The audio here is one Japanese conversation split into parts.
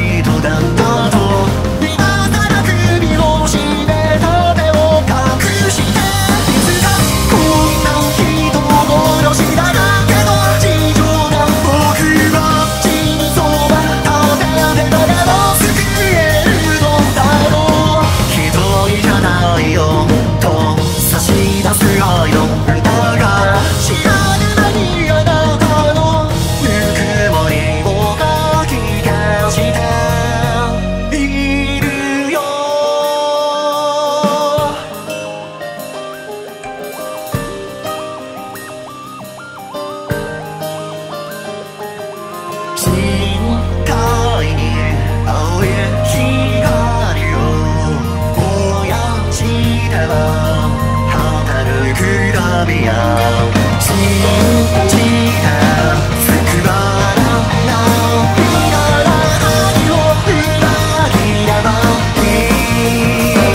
人だったと今更首を絞めた手を隠していつかこんな人殺しだらけの地上な僕は真相は立てて誰も救えるのだろう一人じゃないよと差し出す愛の歌が知らぬ間にあなたのぬくもりをかき消しているよ深海に青い光を燃やしては蛍る暗闇や信じて救わないなら何を裏切ればいい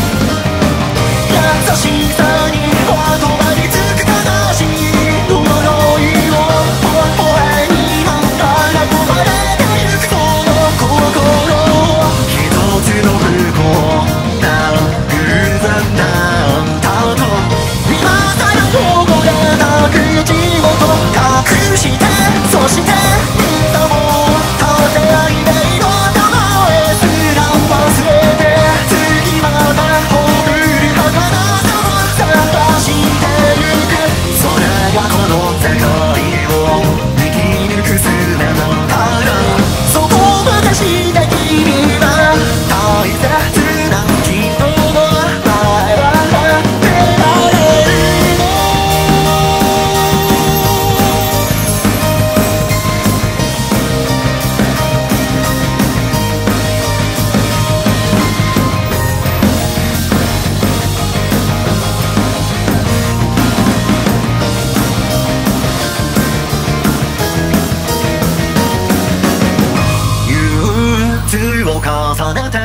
優しさにまとわりつく悲しい呪いを微笑にまたら壊れてゆくその心一つの不幸な偶然なんだと今更こぼれた口元隠してそしてみんなも立て合いでいろんな前すら忘れて次またほぐる儚さを探してゆくそれがこの世界を生き抜く術なんだろうそこまでして君は大切な人の前は出られるの憂鬱を重ねて